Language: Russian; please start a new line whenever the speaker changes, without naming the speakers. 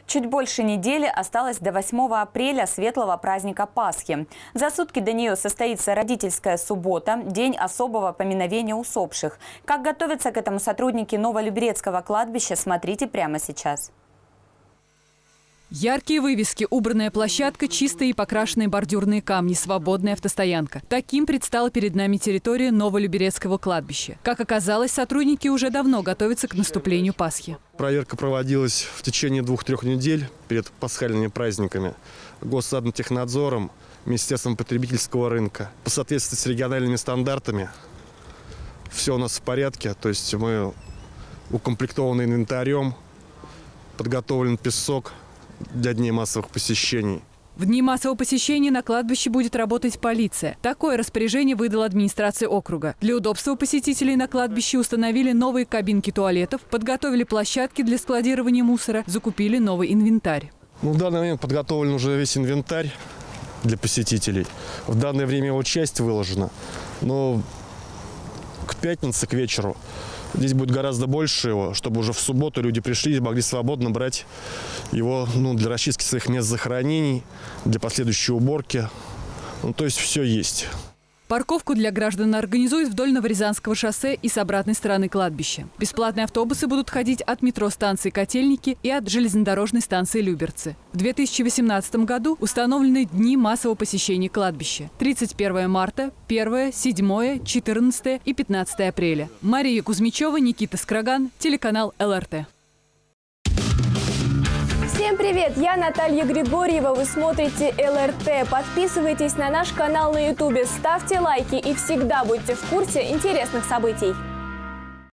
Чуть больше недели осталось до 8 апреля, светлого праздника Пасхи. За сутки до нее состоится родительская суббота, день особого поминовения усопших. Как готовятся к этому сотрудники Новолюберецкого кладбища, смотрите прямо сейчас.
Яркие вывески, убранная площадка, чистые и покрашенные бордюрные камни, свободная автостоянка. Таким предстала перед нами территория Новолюберецкого кладбища. Как оказалось, сотрудники уже давно готовятся к наступлению Пасхи.
Проверка проводилась в течение 2-3 недель перед пасхальными праздниками Госадмтехнадзором, Министерством потребительского рынка. По соответствии с региональными стандартами все у нас в порядке, то есть мы укомплектованы инвентарем, подготовлен песок для дней массовых посещений.
В дни массового посещения на кладбище будет работать полиция. Такое распоряжение выдала администрация округа. Для удобства посетителей на кладбище установили новые кабинки туалетов, подготовили площадки для складирования мусора, закупили новый инвентарь.
В данный момент подготовлен уже весь инвентарь для посетителей. В данное время его часть выложена, но к пятнице, к вечеру здесь будет гораздо больше его, чтобы уже в субботу люди пришли и могли свободно брать его для расчистки своих мест захоронений, для последующей уборки. То есть все есть.
Парковку для граждан организуют вдоль Новорязанского шоссе и с обратной стороны кладбища. Бесплатные автобусы будут ходить от метро станции Котельники и от железнодорожной станции Люберцы. В 2018 году установлены дни массового посещения кладбища. 31 марта, 1, 7, 14 и 15 апреля. Мария Кузьмичева, Никита Скраган, телеканал ЛРТ.
Всем привет! Я Наталья Григорьева. Вы смотрите ЛРТ. Подписывайтесь на наш канал на YouTube, ставьте лайки и всегда будьте в курсе интересных событий.